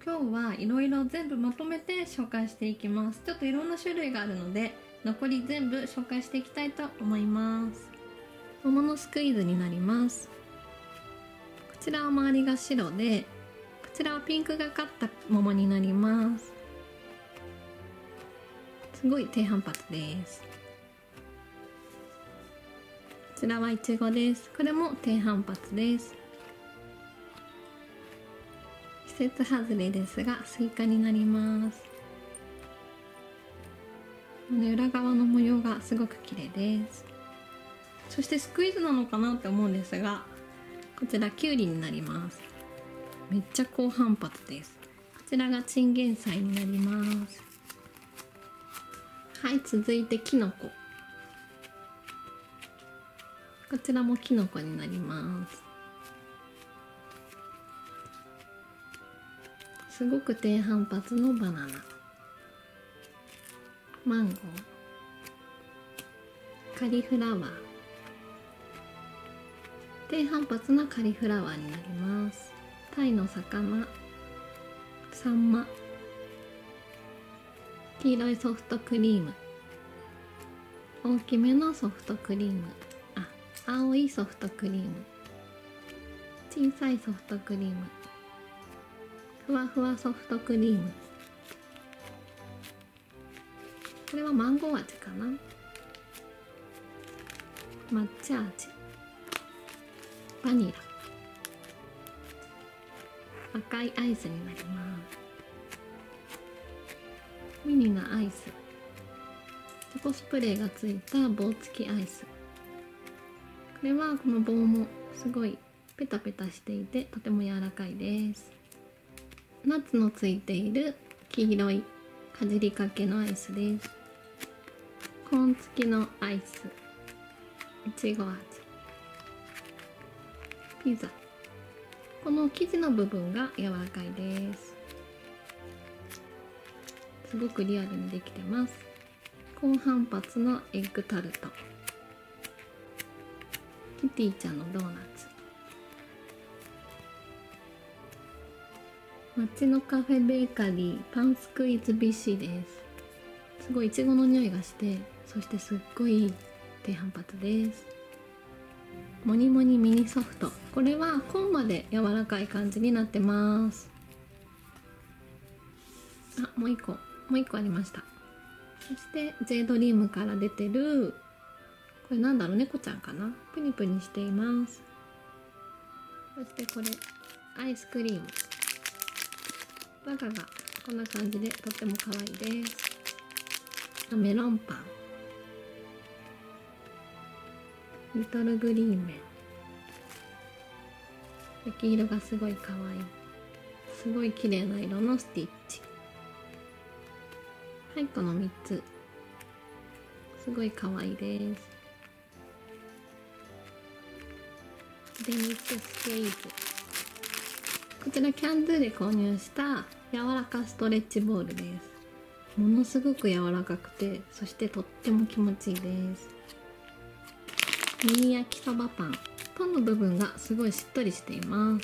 今日はいろいろ全部まとめて紹介していきます。ちょっといろんな種類があるので残り全部紹介していきたいと思います。桃のスクイーズになります。こちらは周りが白で、こちらはピンクがかった桃になります。すごい低反発です。こちらはいちごです。これも低反発です。季節外れですがスイカになります。裏側の模様がすごく綺麗です。そしてスクイーズなのかなって思うんですが、こちらきゅうりになります。めっちゃ高反発です。こちらがチンゲン菜になります。はい、続いてきのこ。こちらもきのこになります。すごく低反発のバナナ、マンゴー、カリフラワー、低反発なカリフラワーになります。タイの魚、サンマ、黄色いソフトクリーム、大きめのソフトクリーム、青いソフトクリーム、小さいソフトクリーム、ふわふわソフトクリーム。これはマンゴー味かな。抹茶味、バニラ、赤いアイスになります。ミニなアイス、チョコスプレーがついた棒付きアイス。これはこの棒もすごいペタペタしていてとても柔らかいです。ナッツのついている黄色いかじりかけのアイスです。コーン付きのアイス、いちご味、ピザ。この生地の部分が柔らかいです。すごくリアルにできてます。高反発のエッグタルト、キティちゃんのドーナツ、街のカフェベーカリーパンスクイーズビッシーです。すごいいちごの匂いがして、そしてすっごい低反発です。モニモニミニソフト、これはコーンまで柔らかい感じになってます。もう一個ありました。そしてJドリームから出てる、これなんだろう、猫ちゃんかな。プニプニしています。そしてこれアイスクリーム、中がこんな感じでとっても可愛いです。メロンパン、リトルグリーンメン、焼き色がすごい可愛い。すごい綺麗な色のスティッチ。はい、この3つすごい可愛いです。デニッシュスケーズ、こちらキャンドゥで購入した柔らかストレッチボールです。ものすごく柔らかくて、そしてとっても気持ちいいです。ミニ焼きそばパン、パンの部分がすごいしっとりしています。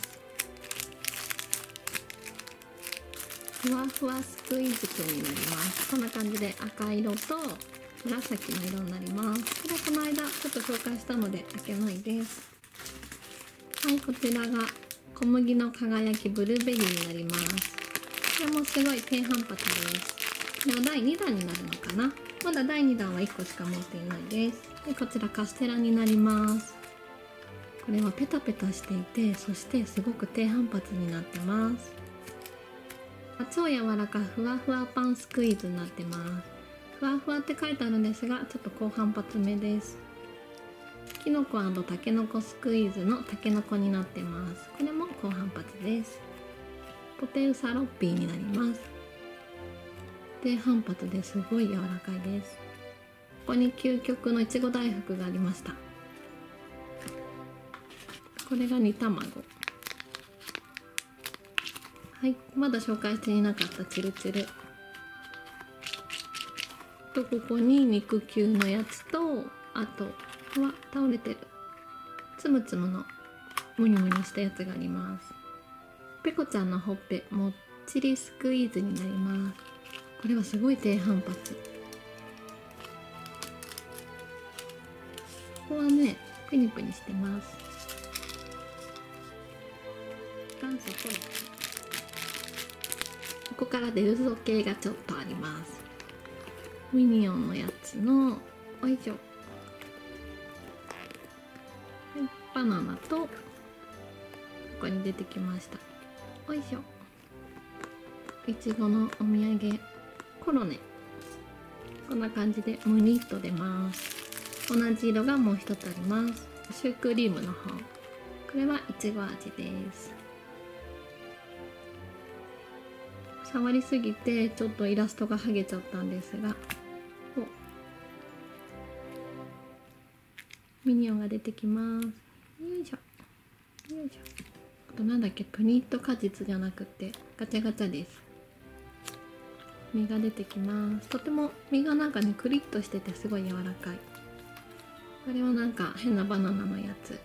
ふわふわスクイーズくんになります。こんな感じで赤色と紫の色になります。これはこの間ちょっと紹介したので開けないです。はい、こちらが小麦の輝きブルーベリーになります。これもすごい低反発です。これは第2弾になるのかな。まだ第2弾は1個しか持っていないです。で、こちらカステラになります。これはペタペタしていて、そしてすごく低反発になってます。超柔らかふわふわパンスクイーズになってます。ふわふわって書いてあるんですが、ちょっと高反発目です。きのこ&たけのこスクイーズのたけのこになってます。これも高反発です。ポテウサロッピーになります。低反発ですごい柔らかいです。ここに究極のいちご大福がありました。これが煮卵。はい、まだ紹介していなかったチルチルと、ここに肉球のやつと、あとは倒れてるつむつむのムニムニしたやつがあります。ペコちゃんのほっぺもっチリスクイーズになります。これはすごい低反発。ここはねプニプニしてます。元祖コロッケ。ここからデルゾ系がちょっとあります。ミニオンのやつのおいしょ、はい、バナナとここに出てきました。おいしょ、いちごのお土産コロネ。こんな感じでムニッと出ます。同じ色がもう一つあります。シュークリームの方、これはいちご味です。触りすぎてちょっとイラストが剥げちゃったんですが、ミニオンが出てきます。よいしょよいしょ。あとなんだっけ、プニット果実じゃなくてガチャガチャです。実が出てきます。とても実がなんかねクリッとしててすごい柔らかい。これはなんか変なバナナのやつ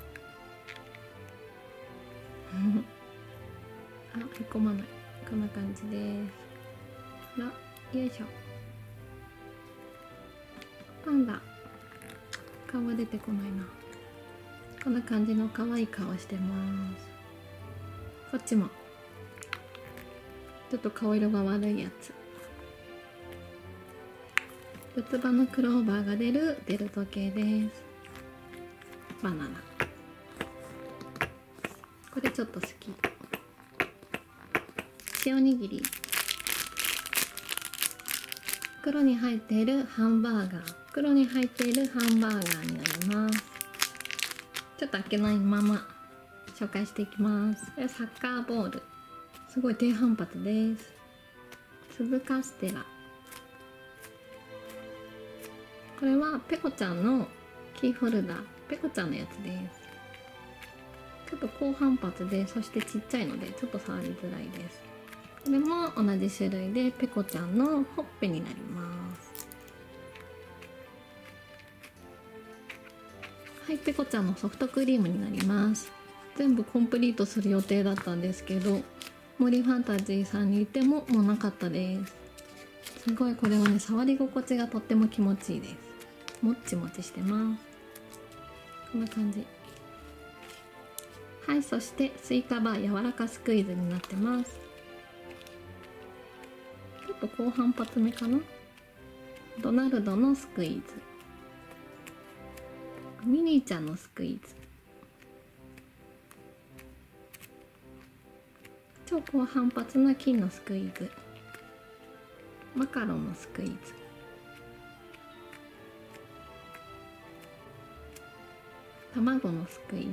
あ、へこまない。こんな感じです。よいしょ。パンダ顔は出てこないな。こんな感じの可愛い顔してます。こっちもちょっと顔色が悪いやつ。四つ葉のクローバーが出るデルト系です。バナナ、これちょっと好き。塩にぎり。袋に入っているハンバーガー。袋に入っているハンバーガーになります。ちょっと開けないまま紹介していきます。これサッカーボール。すごい低反発です。粒カステラ。これはペコちゃんのキーホルダー。ペコちゃんのやつです。ちょっと高反発で、そしてちっちゃいのでちょっと触りづらいです。これも同じ種類でペコちゃんのほっぺになります。はい、ペコちゃんのソフトクリームになります。全部コンプリートする予定だったんですけど、森ファンタジーさんにいてもうなかったです。すごいこれはね触り心地がとっても気持ちいいです。もっちもちしてます。こんな感じ。はい、そしてスイカバー柔らかスクイーズになってます。ちょっと高反発目かな。ドナルドのスクイーズ、ミニーちゃんのスクイーズ、超高反発な金のスクイーズ、マカロンのスクイーズ、卵のスクイーズ、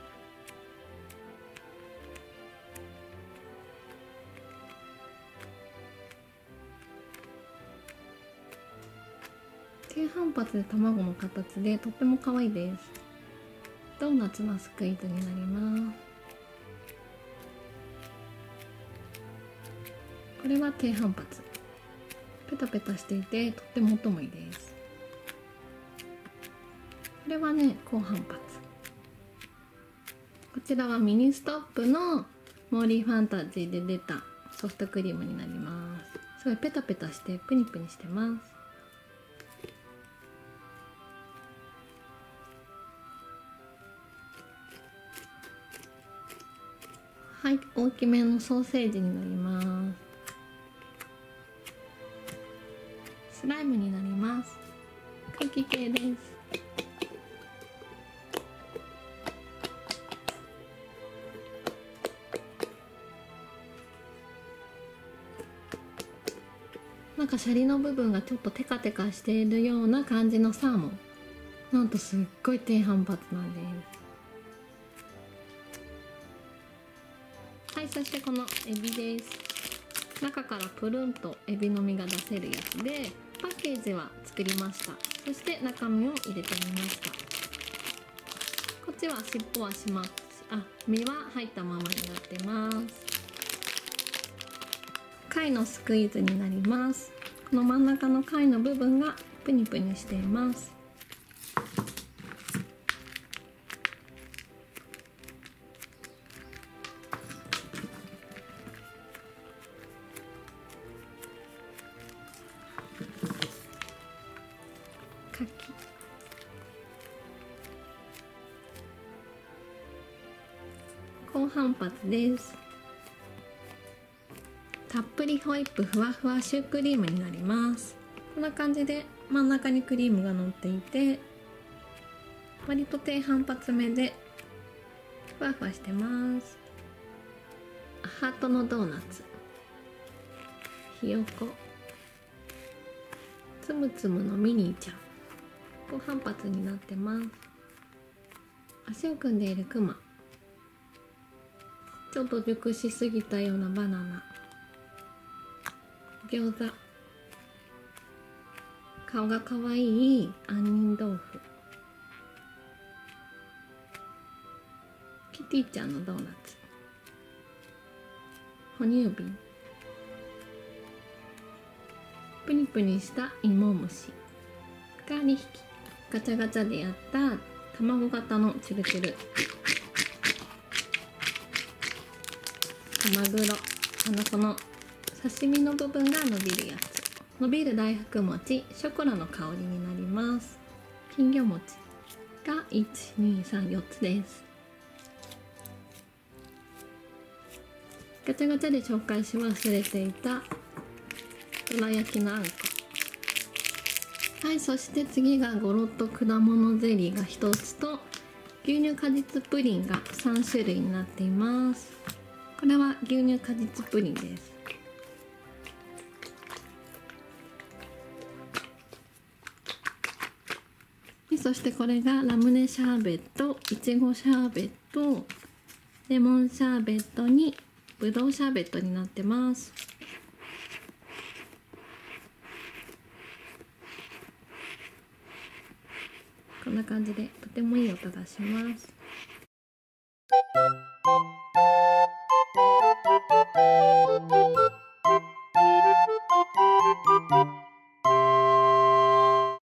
低反発で卵の形でとっても可愛いです。ドーナツのスクイーズになります。これは低反発。ペタペタしていてとっても音もいいです。これはね高反発。こちらはミニストップのモーリーファンタジーで出たソフトクリームになります。すごいペタペタしてプニプニしてます。はい、大きめのソーセージになります。スライムになります。空気系です。なんかシャリの部分がちょっとテカテカしているような感じのサーモン。なんとすっごい低反発なんです。はい、そしてこのエビです。中からプルンとエビの身が出せるやつで、パッケージは作りました。そして中身を入れてみました。こっちは尻尾はします。身は入ったままになってます。貝のスクイーズになります。この真ん中の貝の部分がプニプニしています。 反発です。たっぷりホイップふわふわシュークリームになります。こんな感じで真ん中にクリームが乗っていて、割と低反発目でふわふわしてます。ハートのドーナツ、ひよこ、つむつむのミニーちゃん、高反発になってます。足を組んでいるクマ、ちょっと熟しすぎたようなバナナ、餃子、顔がかわいい杏仁豆腐、キティちゃんのドーナツ、哺乳瓶、プニプニした芋虫が2匹、ガチャガチャでやった卵型のチュルチュル、マグロ、この刺身の部分が伸びるやつ、伸びる大福餅、ショコラの香りになります。金魚餅が1、2、3、4つです。ガチャガチャで紹介し忘れていたどら焼きのあんこ。はい、そして次がゴロッと果物ゼリーが1つと牛乳果実プリンが3種類になっています。これは牛乳果実プリンです。そしてこれがラムネシャーベット、いちごシャーベット、レモンシャーベットにぶどうシャーベットになってます。こんな感じでとてもいい音がします。